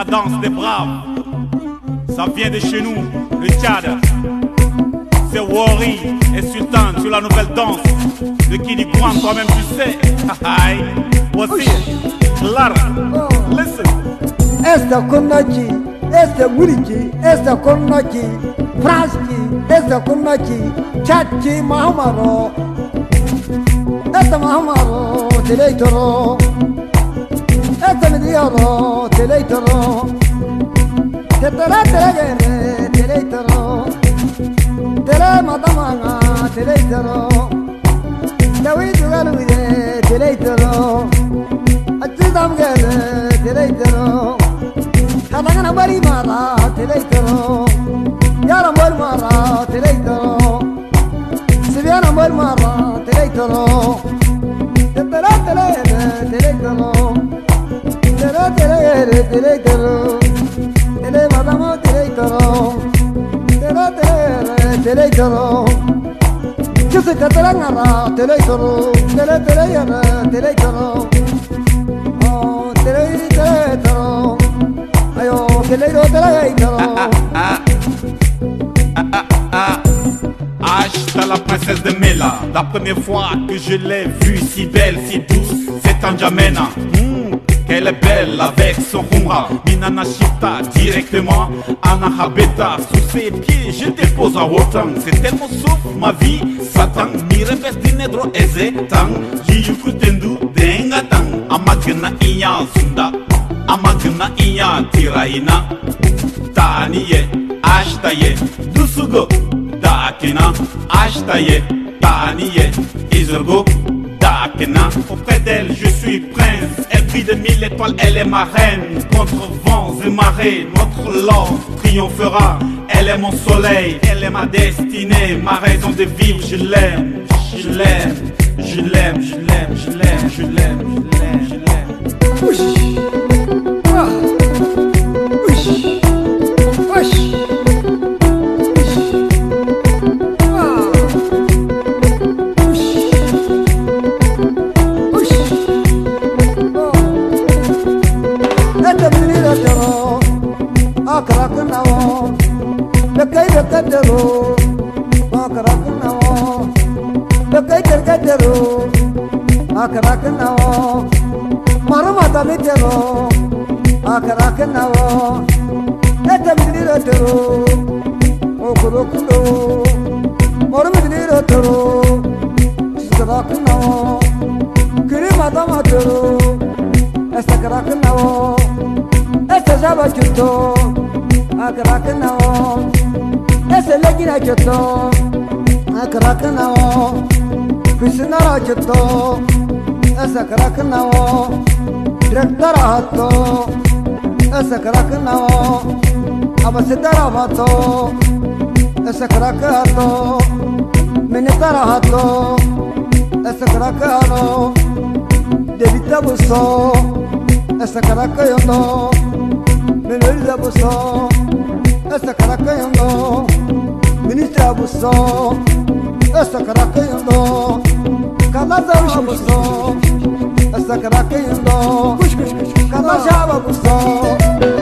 la danse des braves. Ça vient de chez nous, le Tchad. C'est Wari et Sultan sur la nouvelle danse de Kini Kwan, toi-même tu sais. Voici, Clara, listen. Esta Konachi, esta Wuriki, esta Konachi, Praski, esta Konachi, Chachi Mahamaro, esta Mahamaro, Teleitoro, esta Medioro, Teleitoro, Tetara Telegere, Teleitoro, Tele Matamanga, Teleitoro, Dawidu Galuide, Teleitoro, Atidam Gere, Teleitoro. Kadangana bari mara teleitoro, yara bari mara teleitoro, sibiana bari mara teleitoro, tera teleitoro, tera teleitoro, tele madamo teleitoro, tera teleitoro, kise katarangara teleitoro, tele teleitoro, oh teleitoro. Ashta la princesse de Mela. La première fois que je l'ai vue si belle, si douce, c'est Anjamena. Qu'elle est belle avec son humra. Minana Shita directement Anahabeta. Sous ses pieds je dépose en Wotan. C'est tellement souffle ma vie. Satan mi revers dinedro eze tang. Jiyukutendu dengatang. Amagna inya sunda. Amagna inya tiraina. Taniye ashtaye dusugo dakena. Ashtaye taniye izurgo dakena. Auprès d'elle je suis prince. Elle brille de 1000 étoiles, elle est ma reine. Contre vents et marées, notre love triomphera. Elle est mon soleil, elle est ma destinée. Ma raison de vivre, je l'aime. Je l'aime, je l'aime, je l'aime, je l'aime, je l'aime, je l'aime, je l'aime. Akarakanawo, bekai bekadero, akarakanawo, bekai terkadero, akarakanawo, marumata mitero, akarakanawo, etamidiro, okurokundo, marumidiro tero, akarakanawo, kirimata matero, esakarakanawo, esajaba juto. Akarakanawo, ese legina chuto. Akarakanawo, Krishnara chuto. Ese akarakanawo, directora hato. Ese akarakanawo, abasidara hato. Ese akarakato, ministara hato. Ese akarakano, debita buso. Ese akarakayono. Menolida buso, esta caracayando, ministra buso, esta caracayando, Kanaza buso, esta caracayando, Kanajaba buso.